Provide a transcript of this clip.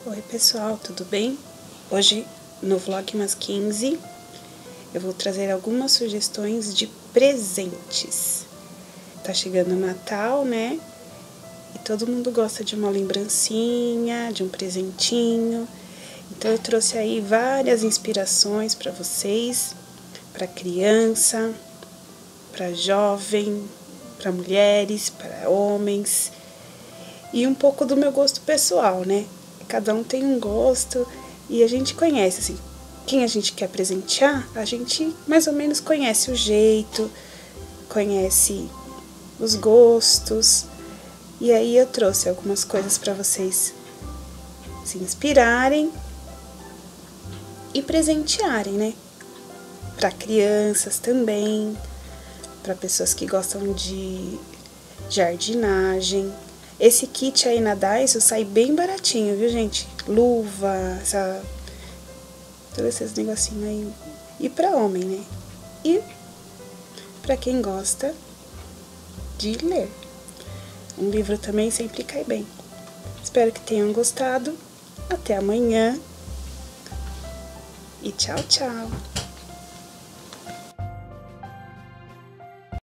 Oi pessoal, tudo bem? Hoje no Vlogmas 15 eu vou trazer algumas sugestões de presentes. Tá chegando o Natal, né? E todo mundo gosta de uma lembrancinha, de um presentinho. Então eu trouxe aí várias inspirações para vocês, para criança, para jovem, para mulheres, para homens. E um pouco do meu gosto pessoal, né? Cada um tem um gosto e a gente conhece, assim, quem a gente quer presentear, a gente mais ou menos conhece o jeito, conhece os gostos. E aí eu trouxe algumas coisas para vocês se inspirarem e presentearem, né? Para crianças também, para pessoas que gostam de jardinagem. Esse kit aí na Daiso sai bem baratinho, viu, gente? Luva, todos esses negocinhos aí. E pra homem, né? E pra quem gosta de ler. Um livro também sempre cai bem. Espero que tenham gostado. Até amanhã. E tchau, tchau.